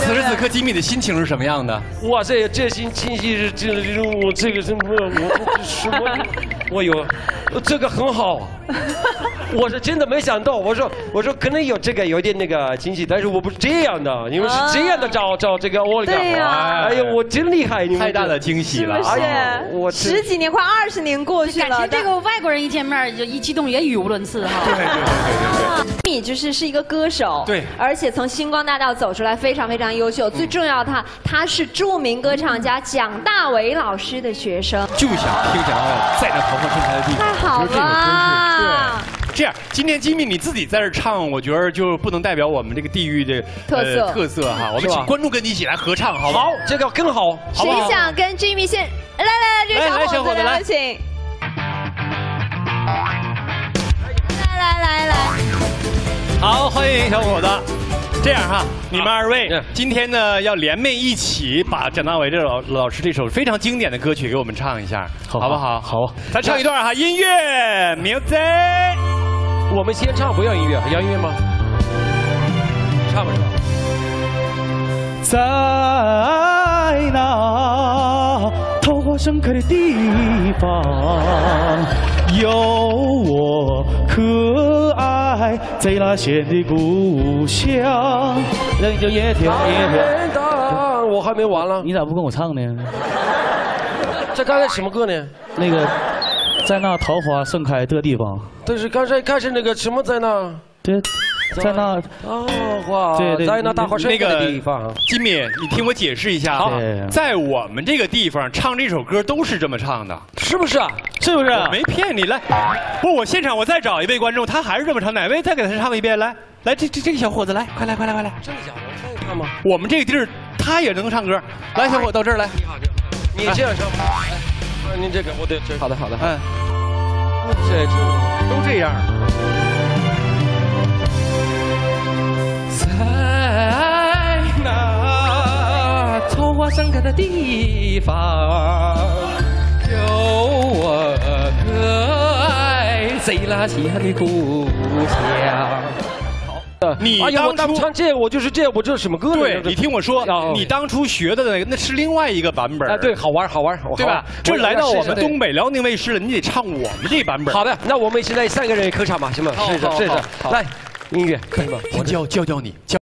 此时此刻，吉米的心情是什么样的？ 哇塞，这心情是这我这个什么我有，这个很好。我是真的没想到，我说可能有这个有点那个惊喜，但是我不是这样的，你们是这样的找这个我对呀， 哎呦，我真厉害，你们太大的惊喜了！ 是我 10几年快20年过去了， 感觉这个外国人一见面就一激动也语无伦次哈。 对。米是一个歌手， 对， 而且从星光大道走出来，非常非常优秀。最重要的他是著名歌唱家蒋大为老师的学生。 就想听蒋大为在那桃花盛开的地方， 太好了。 对。这样，今天吉米你自己在这唱，我觉得就不能代表我们这个地域的特色哈。我们请观众跟你一起来合唱，好不好？ 好，这个更好。 谁想跟 Jimmy 先来，这个小伙子来，请。来。 好，欢迎小伙子。这样哈，你们2位今天呢要联袂一起把蒋大为这老师这首非常经典的歌曲给我们唱一下，好不好？好，咱唱一段哈，音乐 music。 我们先唱，不要音乐，要音乐吗？唱吧。 在那桃花盛开的地方，有我可爱贼拉线的故乡。人就夜天。 我还没完了， 你咋不跟我唱呢？ 这刚才什么歌呢？ 那个，在那桃花盛开的地方。 但是刚才开始那个什么在那？ 对。在那哇，在那大花盛开的地方。 吉米，你听我解释一下啊，在我们这个地方唱这首歌都是这么唱的， 是不是啊？ 是不是？我没骗你，来，不，我现场我再找一位观众，他还是这么唱，哪位再给他唱一遍？来，这个小伙子来，快来！ 真的假的？我看一看吗？ 我们这个地儿他也能唱歌，来，小伙到这儿来， 你这样唱，您这个我得这。好的， 这都这样。 在那桃花盛开的地方，有我可爱贼拉西的故乡。 你当初唱这我就是这，我这是什么歌呢？ 对，你听我说，你当初学的那个那是另外一个版本。 对，好玩， 对吧？这来到我们东北辽宁卫视了，你得唱我们这版本。 好的，那我们现在3个人合唱吧，行吗？是，来，音乐可以吗？ 我教你。